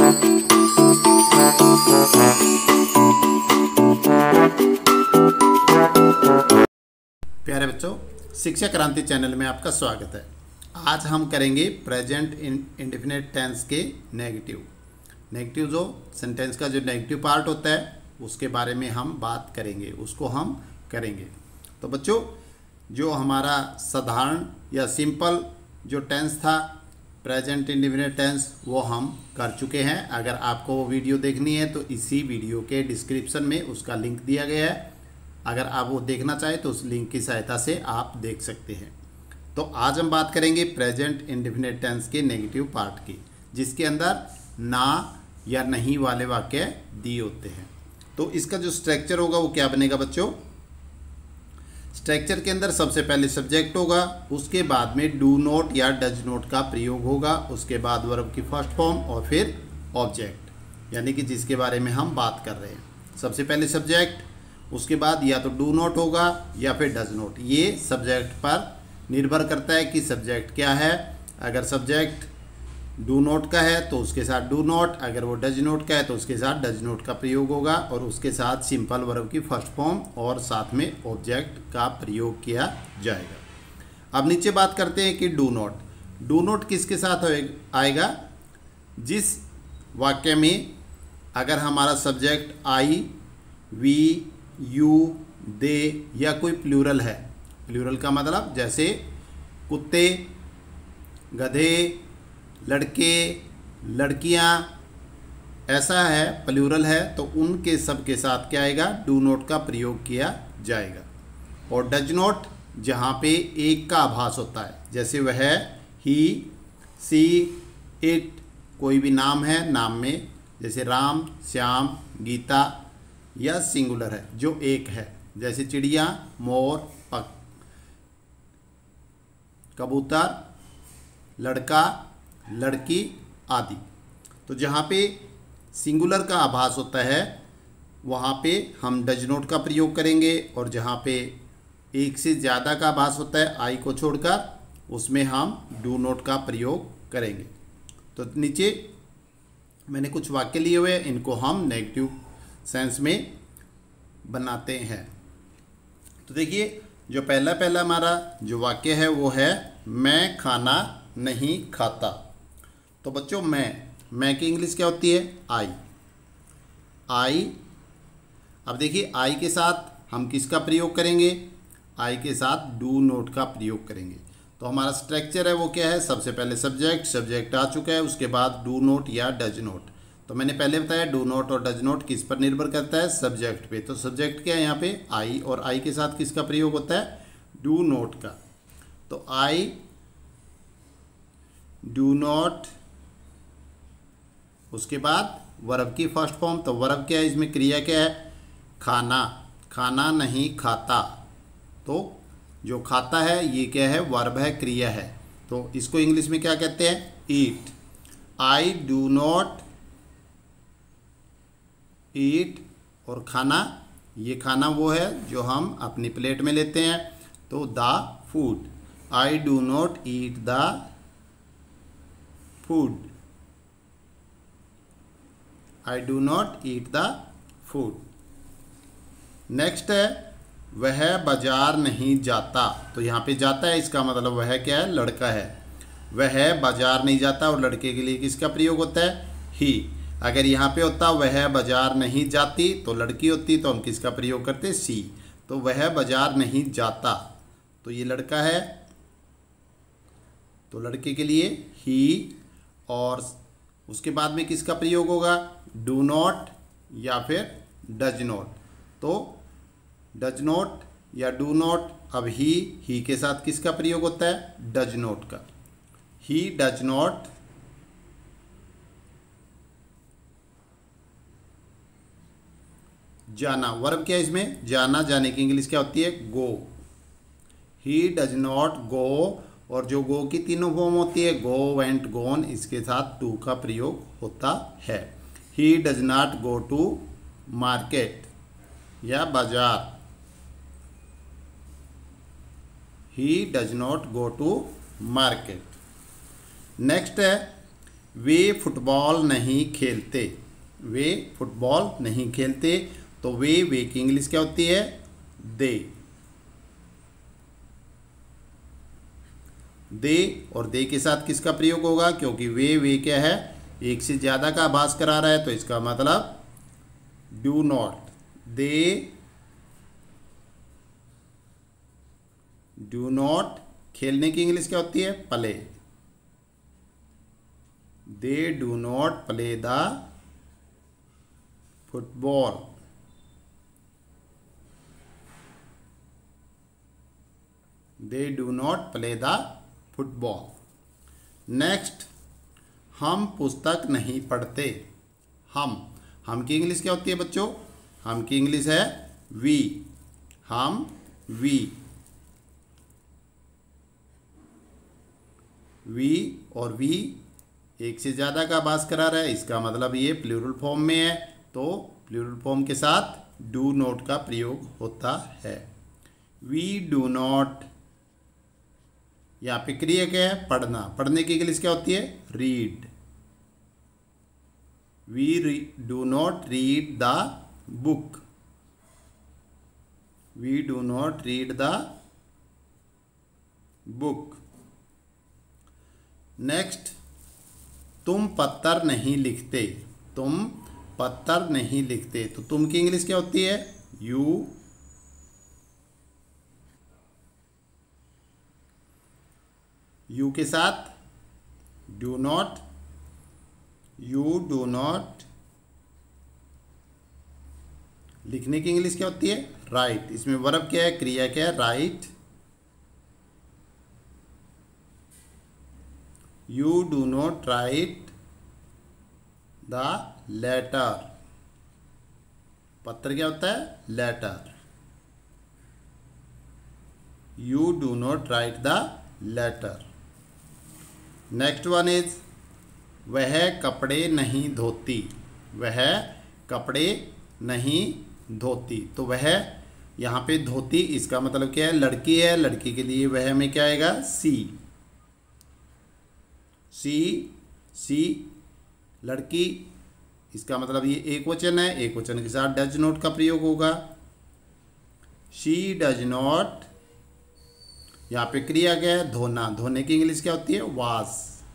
प्यारे बच्चों, शिक्षा क्रांति चैनल में आपका स्वागत है। आज हम करेंगे प्रेजेंट इंडेफिनिट टेंस के नेगेटिव जो सेंटेंस का जो नेगेटिव पार्ट होता है उसके बारे में हम बात करेंगे, उसको हम करेंगे। तो बच्चों, जो हमारा साधारण या सिंपल जो टेंस था प्रेजेंट इंडेफिनिट टेंस, वो हम कर चुके हैं। अगर आपको वो वीडियो देखनी है तो इसी वीडियो के डिस्क्रिप्शन में उसका लिंक दिया गया है। अगर आप वो देखना चाहें तो उस लिंक की सहायता से आप देख सकते हैं। तो आज हम बात करेंगे प्रेजेंट इंडेफिनिट टेंस के नेगेटिव पार्ट की, जिसके अंदर ना या नहीं वाले वाक्य दिए होते हैं। तो इसका जो स्ट्रक्चर होगा वो क्या बनेगा बच्चों? स्ट्रक्चर के अंदर सबसे पहले सब्जेक्ट होगा, उसके बाद में डू नॉट या डज नॉट का प्रयोग होगा, उसके बाद वर्ब की फर्स्ट फॉर्म और फिर ऑब्जेक्ट, यानी कि जिसके बारे में हम बात कर रहे हैं। सबसे पहले सब्जेक्ट, उसके बाद या तो डू नॉट होगा या फिर डज नॉट। ये सब्जेक्ट पर निर्भर करता है कि सब्जेक्ट क्या है। अगर सब्जेक्ट डू नॉट का है तो उसके साथ डू नॉट, अगर वो डज नॉट का है तो उसके साथ डज नॉट का प्रयोग होगा और उसके साथ सिंपल वर्ब की फर्स्ट फॉर्म और साथ में ऑब्जेक्ट का प्रयोग किया जाएगा। अब नीचे बात करते हैं कि डू नॉट। डू नॉट किसके साथ आएगा? जिस वाक्य में अगर हमारा subject I, we, you, they या कोई प्लूरल है। प्लूरल का मतलब जैसे कुत्ते, गधे, लड़के, लड़कियां, ऐसा है, प्लूरल है, तो उनके सब के साथ क्या आएगा? डू नॉट का प्रयोग किया जाएगा। और डज नॉट जहाँ पे एक का आभास होता है, जैसे वह, ही, सी, इट, कोई भी नाम है, नाम में जैसे राम, श्याम, गीता, या सिंगुलर है जो एक है, जैसे चिड़िया, मोर, पक, कबूतर, लड़का, लड़की आदि। तो जहाँ पे सिंगुलर का आभास होता है वहाँ पे हम डज नॉट का प्रयोग करेंगे, और जहाँ पे एक से ज़्यादा का आभास होता है आई को छोड़कर, उसमें हम डू नॉट का प्रयोग करेंगे। तो नीचे मैंने कुछ वाक्य लिए हुए हैं, इनको हम नेगेटिव सेंस में बनाते हैं। तो देखिए, जो पहला हमारा जो वाक्य है वो है मैं खाना नहीं खाता। तो बच्चों, मैं की इंग्लिश क्या होती है? आई। अब देखिए, आई के साथ हम किसका प्रयोग करेंगे? आई के साथ डू नॉट का प्रयोग करेंगे। तो हमारा स्ट्रक्चर है वो क्या है? सबसे पहले सब्जेक्ट आ चुका है, उसके बाद डू नॉट या डज नॉट। तो मैंने पहले बताया डू नॉट और डज नॉट किस पर निर्भर करता है? सब्जेक्ट पे। तो सब्जेक्ट क्या है यहाँ पे? आई, और आई के साथ किसका प्रयोग होता है? डू नॉट का। तो आई डू नॉट, उसके बाद वर्ब की फर्स्ट फॉर्म। तो वर्ब क्या है? इसमें क्रिया क्या है? खाना नहीं खाता। तो जो खाता है ये क्या है? वर्ब है, क्रिया है। तो इसको इंग्लिश में क्या कहते हैं? ईट। आई डू नॉट ईट, और खाना, ये खाना वो है जो हम अपनी प्लेट में लेते हैं, तो the food. I do not eat the food. I do not eat the food. Next है वह बाजार नहीं जाता। तो यहाँ पे जाता है, इसका मतलब वह क्या है? लड़का है। वह बाजार नहीं जाता, और लड़के के लिए किसका प्रयोग होता है? ही। अगर यहाँ पे होता वह बाजार नहीं जाती तो लड़की होती, तो हम किसका प्रयोग करते? सी। तो वह बाजार नहीं जाता, तो ये लड़का है, तो लड़के के लिए ही। और उसके बाद में किसका प्रयोग होगा? डू नॉट या फिर डज नॉट। तो डज नॉट या डू नॉट, अब ही के साथ किसका प्रयोग होता है? डज नॉट का। ही डज नॉट जाना। वर्ब क्या है इसमें? जाना। जाने की इंग्लिश क्या होती है? गो। ही डज नॉट गो, और जो गो की तीनों फॉर्म होती है, गो, वेंट, गोन, इसके साथ टू का प्रयोग होता है। He does not go to market या बाजार। He does not go to market. Next है वे फुटबॉल नहीं खेलते, वे फुटबॉल नहीं खेलते। तो वे की इंग्लिश क्या होती है? दे। दे और दे के साथ किसका प्रयोग होगा? क्योंकि वे क्या है? एक से ज़्यादा का आभास करा रहा है, तो इसका मतलब do not. They do not. खेलने की इंग्लिश क्या होती है? Play. They do not play the football. They do not play the football. Next, हम पुस्तक नहीं पढ़ते। हम की इंग्लिश क्या होती है बच्चों? हम की इंग्लिश है वी। हम वी और वी एक से ज़्यादा का आभास करा रहा है, इसका मतलब ये प्लूरल फॉर्म में है, तो प्लूरल फॉर्म के साथ डू नॉट का प्रयोग होता है। We do not. यहाँ पे क्रिया क्या है? पढ़ना। पढ़ने की इंग्लिश क्या होती है? Read. We do not read the book. We do not read the book. Next, तुम पत्थर नहीं लिखते। तुम पत्थर नहीं लिखते। तो तुम की इंग्लिश क्या होती है? यू। यू के साथ do not. You do not. लिखने की इंग्लिश क्या होती है? राइट। इसमें वर्ब क्या है? क्रिया क्या है? Write. You do not write the letter. पत्र क्या होता है? Letter. You do not write the letter. Next one is, वह कपड़े नहीं धोती। वह कपड़े नहीं धोती। तो वह यहाँ पे धोती, इसका मतलब क्या है? लड़की है। लड़की के लिए वह में क्या आएगा? सी। सी लड़की, इसका मतलब ये एक वचन है। एक वचन के साथ डज नॉट का प्रयोग होगा। She does not. यहाँ पे क्रिया क्या है? धोना। धोने की इंग्लिश क्या होती है? Wash.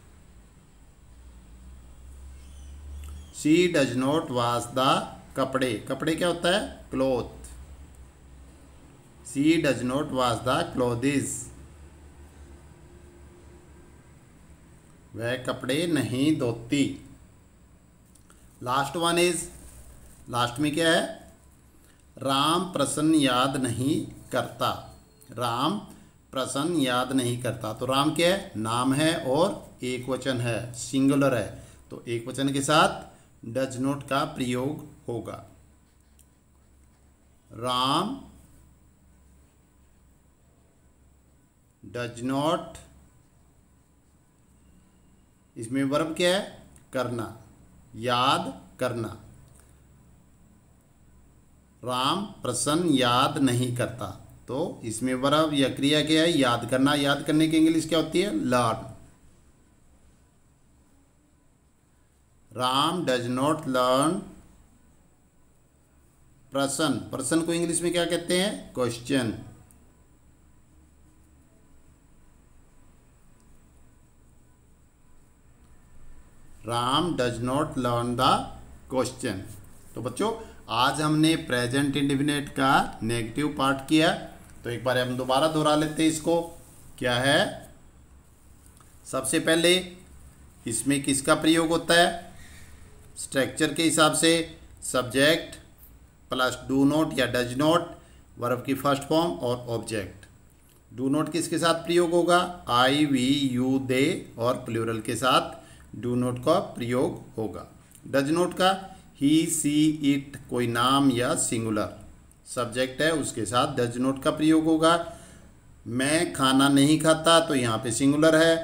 She does not wash the कपड़े। कपड़े क्या होता है? Cloth. She does not wash the clothes. वह कपड़े नहीं धोती। लास्ट वन इज, लास्ट में क्या है? राम प्रसन्न याद नहीं करता। राम प्रसन्न याद नहीं करता। तो राम क्या है? नाम है और एक वचन है, सिंगुलर है, तो एक वचन के साथ डज नॉट का प्रयोग होगा। Ram does not. इसमें वर्ब क्या है? करना, याद करना। राम प्रसन्न याद नहीं करता। तो इसमें वर्ब या क्रिया क्या है? याद करना। याद करने की इंग्लिश क्या होती है? Learn. Ram does not learn प्रसन्न। प्रसन्न को इंग्लिश में क्या कहते हैं? Question. Ram does not learn the question. तो बच्चों, आज हमने प्रेजेंट इंडेफिनिट का नेगेटिव पार्ट किया, तो एक बार हम दोबारा दोहरा लेते हैं इसको। क्या है? सबसे पहले इसमें किसका प्रयोग होता है? स्ट्रक्चर के हिसाब से सब्जेक्ट प्लस डू नॉट या डज नॉट, वर्ब की फर्स्ट फॉर्म और ऑब्जेक्ट। डू नॉट किसके साथ प्रयोग होगा? आई, वी, यू, दे और प्लूरल के साथ डू नॉट का प्रयोग होगा। डज नॉट का ही, सी, इट, कोई नाम या सिंगुलर सब्जेक्ट है, उसके साथ डज नॉट का प्रयोग होगा। मैं खाना नहीं खाता, तो यहाँ पे सिंगुलर है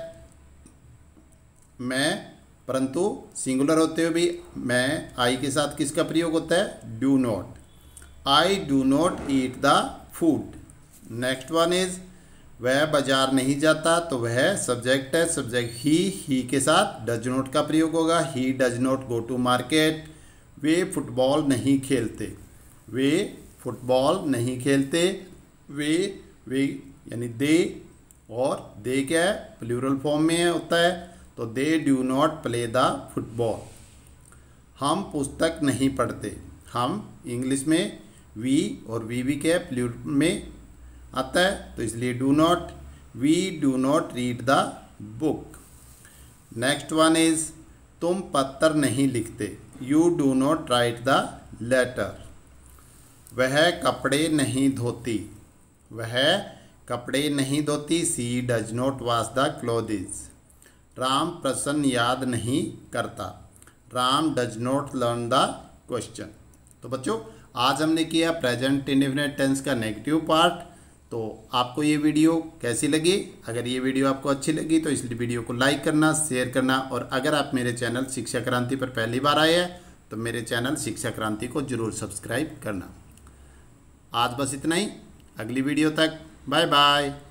मैं, परंतु सिंगुलर होते हुए भी मैं, आई के साथ किसका प्रयोग होता है? Do not. I do not eat the food. Next one is, वह बाजार नहीं जाता, तो वह सब्जेक्ट है, सब्जेक्ट ही के साथ डज नॉट का प्रयोग होगा, he does not go to market. वे फुटबॉल नहीं खेलते, वे फुटबॉल नहीं खेलते। वे यानी दे, और दे क्या है, प्लूरल फॉर्म में होता है, तो they do not play the football. हम पुस्तक नहीं पढ़ते, हम इंग्लिश में वी और वी क्या है, प्लूरल में आता है, तो इसलिए do not. We do not read the book. Next one is तुम पत्र नहीं लिखते, you do not write the letter. वह कपड़े नहीं धोती, वह कपड़े नहीं धोती, she does not wash the clothes. Ram प्रश्न याद नहीं करता, Ram does not learn the question. तो बच्चों आज हमने किया प्रेजेंट इंडेफिनिट टेंस का नेगेटिव पार्ट। तो आपको ये वीडियो कैसी लगी? अगर ये वीडियो आपको अच्छी लगी तो इस वीडियो को लाइक करना, शेयर करना, और अगर आप मेरे चैनल शिक्षा क्रांति पर पहली बार आए हैं तो मेरे चैनल शिक्षा क्रांति को जरूर सब्सक्राइब करना। आज बस इतना ही, अगली वीडियो तक बाय बाय।